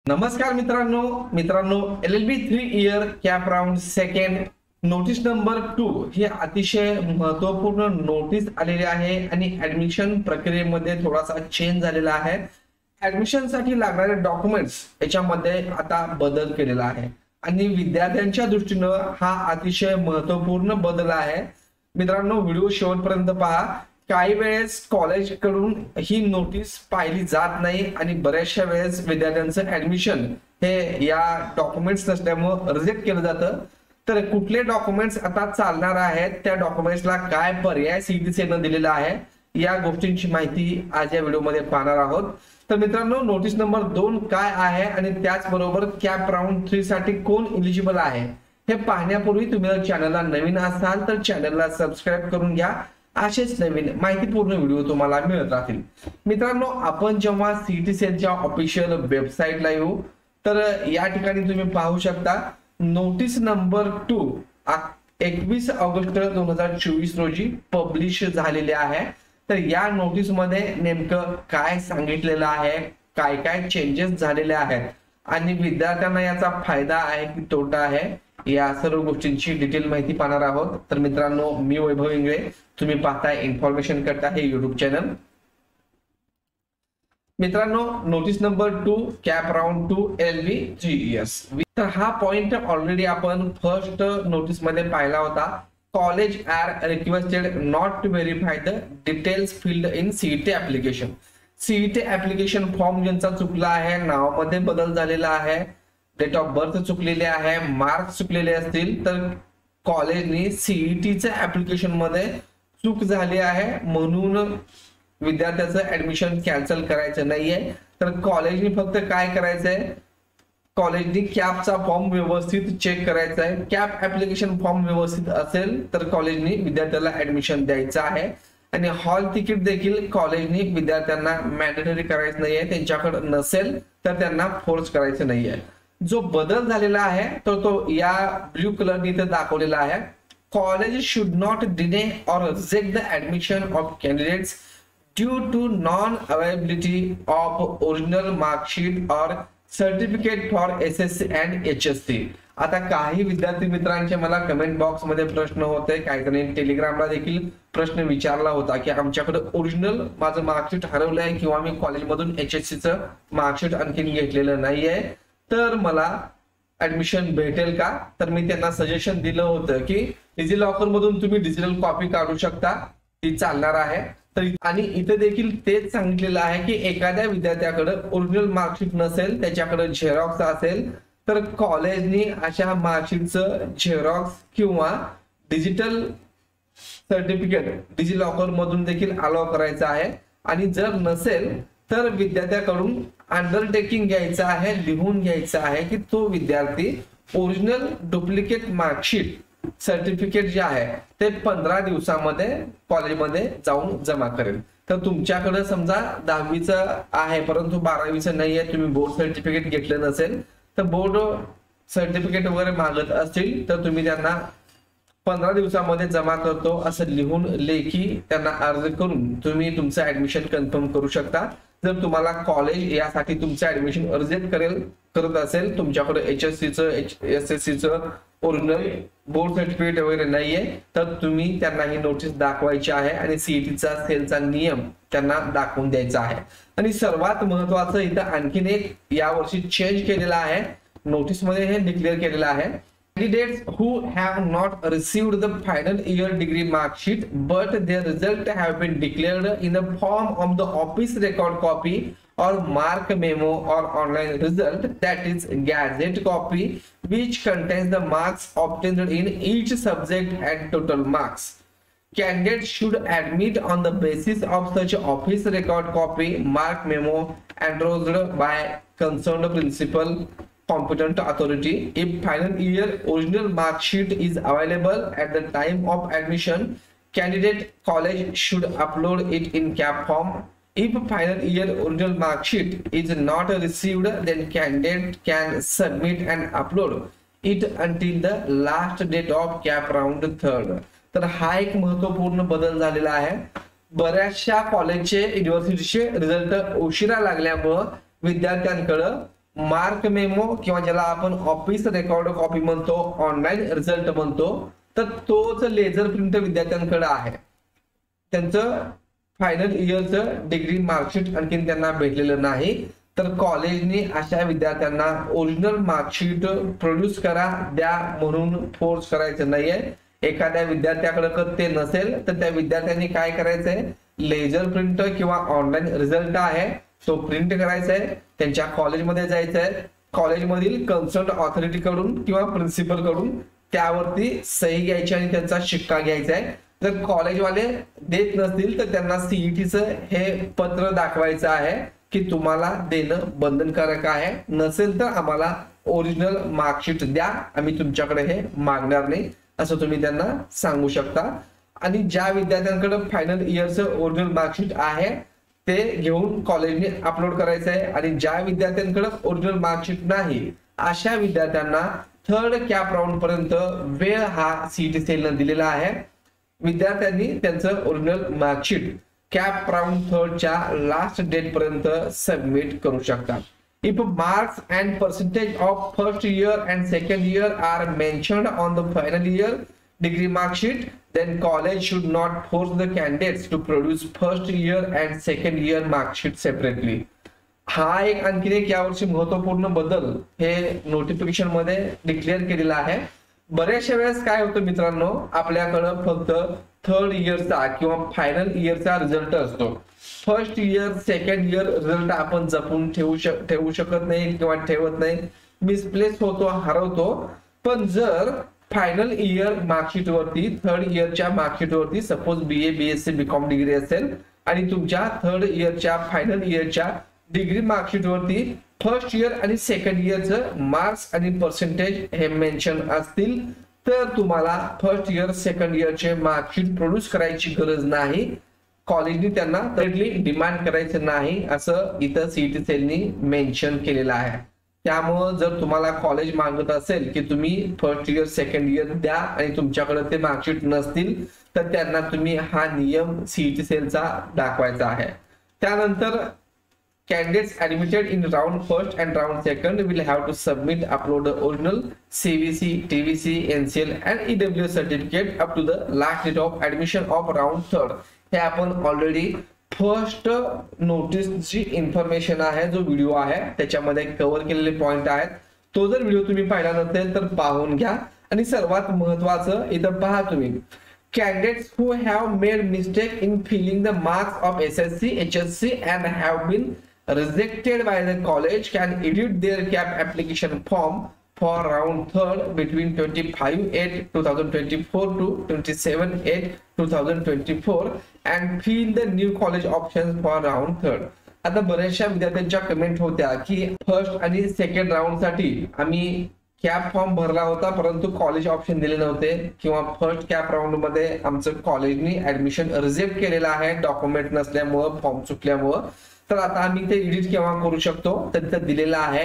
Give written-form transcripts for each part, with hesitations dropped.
नमस्कार मित्रांनो LLB 3 year CAP round second notice number 2 ही अतिशय महत्वपूर्ण नोटीस आलेली आहे आणि ऍडमिशन प्रक्रियेमध्ये थोडासा चेंज झालेला आहे। ऍडमिशन साठी लागणारे डॉक्युमेंट्स याच्यामध्ये आता बदल केलेला आहे आणि विद्यार्थ्यांच्या दृष्टीने हा अतिशय महत्वपूर्ण बदल आहे। मित्रांनो व्हिडिओ शेवटपर्यंत पहा। काही वेळेस कॉलेज कडून ही नोटीस पाहिली जात नाही आणि बऱ्याचशा वेळेस विद्यार्थ्यांचं ऍडमिशन हे या डॉक्युमेंट्स नसल्यामुळे रिजेक्ट केलं जातं। तर कुठले डॉक्युमेंट्स आता चालणार आहेत, त्या डॉक्युमेंट्सला काय पर्याय सीईटीसीने दिलेला आहे, या गोष्टींची माहिती आज या व्हिडिओमध्ये पाहणार आहोत। तर मित्रांनो नोटीस नंबर 2 काय आहे आणि त्याचबरोबर कॅप राऊंड 3 साठी कोण एलिजिबल आहे हे पाहण्यापूर्वी तुम्ही चॅनलला नवीन असाल तर चॅनलला सबस्क्राइब करून घ्या। असेच नवीन माहितीपूर्ण व्हिडिओ तुम्हाला मिळत राहतील। मित्रांनो आपण जेव्हा सीईटीसीच्या ऑफिशियल वेबसाईटला येऊ तर या ठिकाणी तुम्ही पाहू शकता नोटीस नंबर 2 21 ऑगस्ट 2024 रोजी पब्लिश झालेले आहे। तर या नोटीस मध्ये नेमकं काय सांगितलेलं आहे, काय काय चेंजेस झालेले आहेत आणि विद्यार्थ्यांना याचा फायदा आहे की तोटा आहे, या सर्व गोष्टींची डिटेल माहिती पाहणार आहोत। तर मित्रांनो मी वैभव इंगळे, तुम्ही पाहताय इन्फॉर्मेशन करता हे YouTube चॅनल। मित्रांनो notice number 2 CAP round 2 LLB 3 years, तर हा पॉइंट ऑलरेडी आपण फर्स्ट नोटीस मध्ये पाहिला होता। College are requested not to verify the details filled in CET application. CET application form ज्यांचा चुकला आहे, नावामध्ये बदल झालेला आहे, डेट ऑफ बर्थ चुकलेले आहे, मार्क्स चुकलेले असतील तर कॉलेजनी सीईटीच्या ऍप्लिकेशन मध्ये चूक झाली आहे म्हणून विद्यार्थ्याचं ऍडमिशन कॅन्सल करायचं नाहीये। तर कॉलेजनी फक्त काय करायचंय, कॉलेजनी कॅपचा फॉर्म व्यवस्थित चेक करायचा आहे। कॅप ऍप्लिकेशन फॉर्म व्यवस्थित असेल तर कॉलेजनी विद्यार्थ्याला ऍडमिशन द्यायचं आहे आणि हॉल तिकीट देखील कॉलेजनी विद्यार्थ्यांना मॅन्डेटरी करायचं नाहीये, त्यांच्याकडे नसेल तर त्यांना फोर्स करायचं नाहीये। जो बदल झालेला आहे तो या ब्लू कलर इथे दाखवलेला आहे। College should not deny or reject the admission of candidates due to non availability of original marksheet or certificate for SSC and HSC। आता काही विद्यार्थी मित्रांचे मला कमेंट बॉक्स मध्ये प्रश्न होते, काही जणांनी टेलिग्रामला देखील प्रश्न विचारला होता की आमच्याकडे ओरिजिनल माझं मार्कशीट हरवलंय किंवा मी कॉलेजमधून HSCचं मार्कशीट आणखीन घेतलेलं नाहीये, तर मला ऍडमिशन भेटेल का? तर मी त्यांना सजेशन दिलं होतं की डिजिलॉकर मधून तुम्ही डिजिटल कॉपी काढू शकता, ती चालणार आहे। तर आणि इथे देखील तेच सांगितलेलं आहे की एखाद्या विद्यार्थ्याकडे ओरिजिनल मार्कशीट नसेल, त्याच्याकडे झेरॉक्स असेल तर कॉलेजनी अशा मार्कशीटचं झेरॉक्स किंवा डिजिटल सर्टिफिकेट डिजिलॉकर मधून देखील अलाउ करायचं आहे। आणि जर नसेल तर विद्यार्थ्याकडून अंडरटेकिंग घ्यायचं आहे, लिहून घ्यायचं आहे की तो विद्यार्थी ओरिजिनल डुप्लिकेट मार्कशीट सर्टिफिकेट जे आहे ते 15 दिवसामध्ये कॉलेजमध्ये जाऊन जमा करेल। तर तुमच्याकडे समजा 10वीचं आहे परंतु 12वीचं नाहीये, तुम्ही बोर्ड सर्टिफिकेट घेतलं नसेल तर बोर्ड सर्टिफिकेट वगैरे मागत असतील तर तुम्ही त्यांना 15 दिवसामध्ये जमा करतो असं लिहून लेखी त्यांना अर्ज करून तुम्ही तुमचं ऍडमिशन कन्फर्म करू शकता। जर तुम्हाला कॉलेज यासाठी तुमचं ऍडमिशन रिजेक्ट करत असेल, तुमच्याकडे HSCचं SSCचं ओरिजिनल बोर्ड सर्टिफिकेट वगैरे नाहीये, तर तुम्ही त्यांना ही नोटीस दाखवायची आहे आणि सीईटीचा सेलचा नियम त्यांना दाखवून द्यायचा आहे। आणि सर्वात महत्वाचं इथं आणखीन एक यावर्षी चेंज केलेला आहे, नोटीस मध्ये हे डिक्लेअर केलेलं आहे, candidates who have not received the final year degree mark sheet but their result have been declared in the form of the office record copy or mark memo or online result, that is gazette copy, which contains the marks obtained in each subject and total marks. Candidates should admit on the basis of such office record copy, mark memo endorsed by concerned principal competent authority. If final year original mark sheet is available at the time of admission, candidate college should upload it in CAP form. If final year original mark sheet is not received, then candidate can submit and upload it until the last date of CAP round 3rd. तर हा एक महत्वपूर्ण बदल झालेला आहे। बऱ्याचशा कॉलेजचे युनिव्हर्सिटीचे result उशिरा लागल्यामुळे विद्यार्थ्यांकडे मार्क मेमो किंवा ज्याला आपण ऑफिस रेकॉर्ड कॉपी म्हणतो, ऑनलाईन रिझल्ट म्हणतो, तर तोच लेझर प्रिंट विद्यार्थ्यांकडे आहे. त्यांचं फायनल इयरचं डिग्री मार्कशीट आणखीन त्यांना भेटलेलं नाही. तर कॉलेजने अशा विद्यार्थ्यांना ओरिजिनल मार्कशीट प्रोड्यूस करा द्या म्हणून फोर्स करायचं नाहीये. एखाद्या विद्यार्थ्याकडे ते नसेल तर त्या विद्यार्थ्यांनी काय करायचंय, लेझर प्रिंट किंवा ऑनलाईन रिझल्ट आहे तो प्रिंट करायचा आहे, त्यांच्या कॉलेजमध्ये जायचंय, कॉलेजमधील कन्सर्न ऑथॉरिटी कडून किंवा प्रिन्सिपल कडून त्यावरती सही घ्यायची आणि त्यांचा शिक्का घ्यायचा आहे. जर कॉलेजवाले देत नसतील तर त्यांना सीईटीचं हे पत्र दाखवायचं आहे की तुम्हाला देणं बंधनकारक आहे, नसेल तर आम्हाला ओरिजिनल मार्कशीट द्या, आम्ही तुमच्याकडे हे मागणार नाही असं तुम्ही त्यांना सांगू शकता. आणि ज्या विद्यार्थ्यांकडे फायनल इयरचं ओरिजिनल मार्कशीट आहे ते घेऊन कॉलेजने अपलोड करायचं आहे. आणि ज्या विद्यार्थ्यांकडे ओरिजिनल मार्कशीट नाही अशा विद्यार्थ्यांना थर्ड कॅप राऊंड पर्यंत वेळ हा सीईटी सेलने दिलेला आहे. विद्यार्थ्यांनी त्यांचं ओरिजिनल मार्कशीट कॅप राऊंड थर्डच्या लास्ट डेट पर्यंत सबमिट करू शकतात. If marks and percentage of first year and second year are mentioned on the final year degree mark sheet, then college should not force the candidates to produce first year and second year mark sheet separately. हा एक आणखी एक यावर्षी महत्वपूर्ण बदल हे notification मध्ये declare केलेला आहे. बऱ्याचशा वेळेस काय होतं मित्रांनो, आपल्याकडं फक्त थर्ड इयरचा किंवा फायनल इयरचा रिझल्ट असतो. First year second year result आपण जपून ठेवू शकत नाही किंवा ठेवत नाही, मिसप्लेस होतो, हरवतो. पण जर फायनल इयर मार्कशीट वरती थर्ड इयरच्या मार्कशीट वरती suppose BA BSc BCom degree असेल आणि तुमच्या थर्ड इयरच्या फायनल इयरच्या डिग्री मार्कशीट वरती फर्स्ट इयर आणि सेकंड इयरचं मार्क्स आणि पर्सेंटेज हे मेन्शन असतील तर तुम्हाला फर्स्ट इयर सेकंड इयरचे मार्कशीट प्रोड्यूस करायची गरज नाही. कॉलेजने त्यांना डिमांड करायचं नाही असं इथं सीईटी सेलनी मेन्शन केलेलं आहे. त्यामुळे जर तुम्हाला कॉलेज मागत असेल की तुम्ही फर्स्ट इयर सेकंड इयर द्या आणि तुमच्याकडे ते मार्कशीट नसतील तर त्यांना तुम्ही हा नियम सीईटी सेलचा दाखवायचा आहे. त्यानंतर candidates admitted in round first and round second will have to submit upload the original CVC, TVC, NCL and EWS certificate up to the last date of admission of round third. हे आपण already first notice ची information आहे, जो video आहे त्याच्यामध्ये cover केलेले point आहेत. तो जर व्हिडिओ तुम्ही पाहिला नसेल तर पाहून घ्या. आणि सर्वात महत्वाचं इथं पहा तुम्ही, candidates who have made mistake in filling the marks of SSC, HSC and have been rejected by the college can edit their CAP application form for round third between 25/8/2024 to 27/8/2024 and fill the new college options for round third. आता बऱ्याचशा विद्यार्थ्यांच्या comment होत्या की first आणि second round साठी आम्ही cap form भरला होता परंतु कॉलेज ऑप्शन दिले नव्हते, किंवा फर्स्ट कॅप राऊंड मध्ये आमचं कॉलेजनी ऍडमिशन रिजेक्ट केलेलं आहे डॉक्युमेंट नसल्यामुळं, फॉर्म चुकल्यामुळं. तर आता आम्ही ते एडिट केव्हा करू शकतो तर तिथं दिलेलं आहे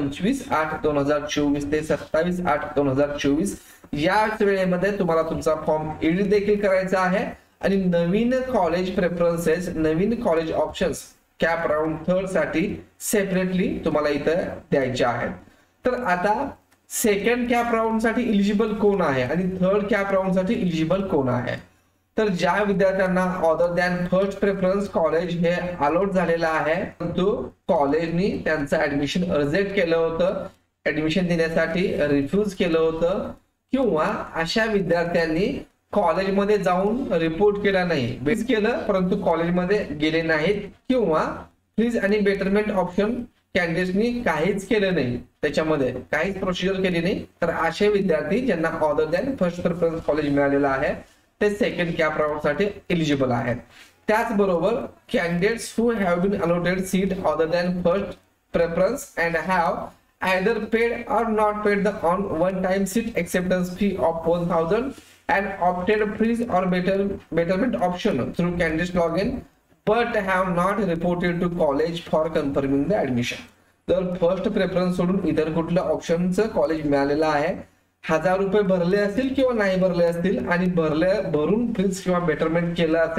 25/8/2024 ते 27/8/2024 या वेळेमध्ये तुम्हाला तुमचा फॉर्म एडिट देखील करायचा आहे. आणि नवीन कॉलेज प्रेफरन्सेस, नवीन college options CAP round third साठी सेपरेटली तुम्हाला इथं द्यायचे आहेत. तर आता सेकंड कॅप राऊंड साठी इलिजिबल कोण आहे आणि थर्ड कॅप राऊंड साठी इलिजिबल कोण आहे. तर ज्या विद्यार्थ्यांना other than first preference college हे अलॉट झालेलं आहे परंतु कॉलेजनी त्यांचं ऍडमिशन रिजेक्ट केलं होतं, ऍडमिशन देण्यासाठी रिफ्यूज केलं होतं, किंवा अशा विद्यार्थ्यांनी कॉलेजमध्ये जाऊन रिपोर्ट केला नाही, बेस केलं परंतु कॉलेजमध्ये गेले नाहीत, किंवा फ्रीज आणि बेटरमेंट ऑप्शन कॅन्डिडेट्सनी काहीच केलं नाही, त्याच्यामध्ये काहीच प्रोसिजर केली नाही, तर असे विद्यार्थी ज्यांना other than first preference college मिळालेलं आहे ते सेकंड कॅप राऊंड साठी एलिजिबल आहेत. त्याचबरोबर candidates who have been allotted seat other than first preference and have either paid or not paid the on one time seat acceptance fee of 4,000 and opted freeze or betterment option through candidates login but have not reported to college for confirming the admission. जर first preference सोडून इतर कुठल्या ऑप्शनचं college मिळालेलं आहे, 1000 रुपये भरले असतील किंवा नाही भरले असतील आणि भरून फ्रीज किंवा बेटरमेंट केलं असेल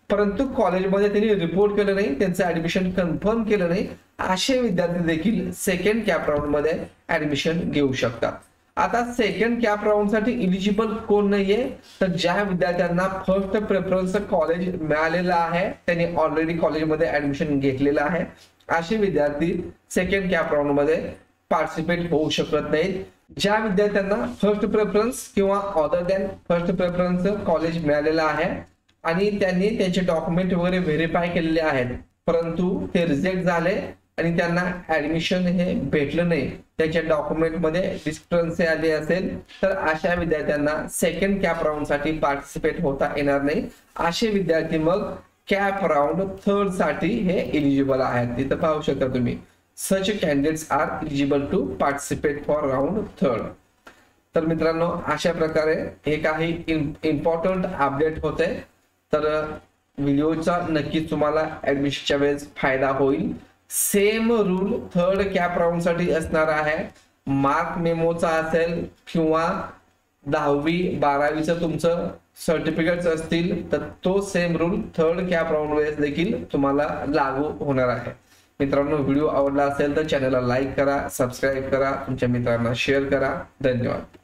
परंतु कॉलेजमध्ये त्यांनी रिपोर्ट केलं नाही, त्यांचं ऍडमिशन कन्फर्म केलं नाही, असे विद्यार्थी देखील सेकंड कॅप राऊंड मध्ये ऍडमिशन घेऊ शकतात. आता सेकंड कॅप राऊंड साठी इलिजिबल कोण नाहीये, तर ज्या विद्यार्थ्यांना फर्स्ट प्रेफरन्स कॉलेज मिळालेलं आहे, त्यांनी ऑलरेडी कॉलेजमध्ये ऍडमिशन घेतलेलं आहे, असे विद्यार्थी सेकंड कॅप राऊंड मध्ये पार्टिसिपेट होऊ शकत नाहीत. ज्या विद्यार्थ्यांना फर्स्ट प्रेफरन्स किंवा other than first preference college मिळालेलं आहे आणि त्यांनी त्यांचे डॉक्युमेंट वगैरे व्हेरीफाय केलेले आहेत, परंतु ते रिजेक्ट झाले आणि त्यांना ऍडमिशन हे भेटलं नाही, त्यांच्या डॉक्युमेंट मध्ये डिस्क्रिपन्सी आली असेल, तर अशा विद्यार्थ्यांना सेकंड कॅप राऊंड साठी पार्टिसिपेट होता येणार नाही. असे विद्यार्थी मग कॅप राऊंड थर्ड साठी हे एलिजिबल आहेत. तिथं पाहू शकता तुम्ही, such candidates are eligible to participate for round third. तर मित्रांनो, अशा प्रकारे हे काही इम्पॉर्टंट अपडेट होते. तर व्हिडिओचा नक्कीच तुम्हाला ऍडमिशनच्या वेळेस फायदा होईल. Same rule third CAP round साठी असणार आहे. मार्क मेमोचा असेल किंवा 10वी 12वीचं तुमचं सर्टिफिकेट्स असतील, तर तो same rule third CAP round वेळेस देखील तुम्हाला लागू होणार आहे. मित्रांनो, व्हिडिओ आवडला असेल तर चॅनलला लाईक करा, सबस्क्राईब करा, तुमच्या मित्रांना शेअर करा. धन्यवाद.